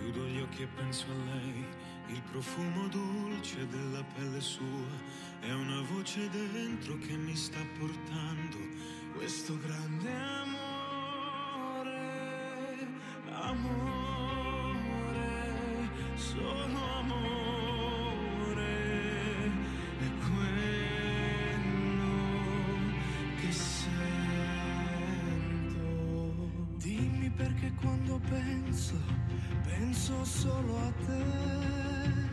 Chiudo gli occhi e penso a lei, il profumo dolce della pelle sua, è una voce dentro che mi sta portando questo grande amore, amore, solo amore, è quello che sento. Dimmi perché quando penso solo a te.